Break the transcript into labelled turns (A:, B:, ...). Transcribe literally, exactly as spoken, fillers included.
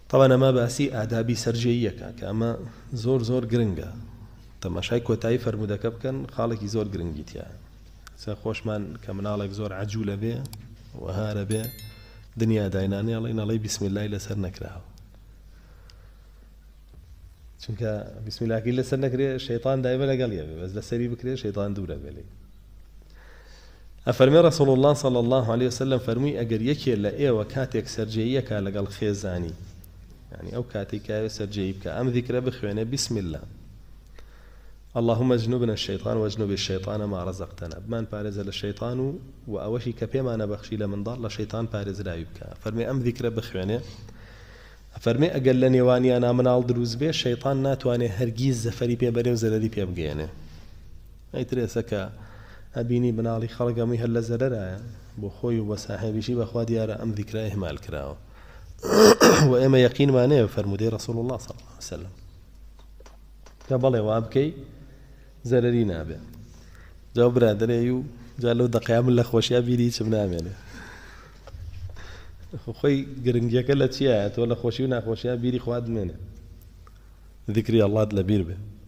A: طبعا ما باسی ئادابی سەرجێییەکە کە ئەمە زۆر زۆر گرنگە تەماشای کۆتایی فەرموودەکە بکەن خاڵێکی زۆر گرنگی تایە سە خۆشمان کە مناڵێک زۆر عەجوولە بێ وەهارە بێ دنیا داینانێ ئەڵێ نەڵێ بیسم اللای لەسەر نەکراوە چونکە بیسم اللهی لەسەر نەکرێ شەیطان دایمە لەگەڵ یە بێ بەس لەسەری بکرێ شەیطان دوورە بێ أفرمي رسول الله صلى الله عليه وسلم فرمي أجر يكي لأيه وكاتك سرجيك لقى الخيزاني يعني أو كاتك سرجيك أم ذكر بخوانه بسم الله اللهم اجنبنا الشيطان واجنب الشيطان ما رزقتنا بمان بارز للشيطان وأوشي كبير ما نبخشي لمن ضل الشيطان بارز لا يبكى فرمي أم ذكر بخوانه فرمي أجل لنيواني أنا من عال دروز بيه الشيطان ناتواني هرجيز زفري بيه بريو زلدي بيه بجيانه أي تريسك أبيني بنالي خلق أمي هلا زررا بخوي وبصاحبي شي بخوا ديار أم ذكرى إهمال كراو وإما يقين ما نه فرمودي رسول الله صلى الله عليه وسلم قبل وابكي زرري نابع جاوب برادر يو جالو دقيام الله خوشي أبيني شبنا منه خوي قرنجيك لا تشيات ولا خوشي ونا خوشي أبيني خواد منه ذكري الله دلبير به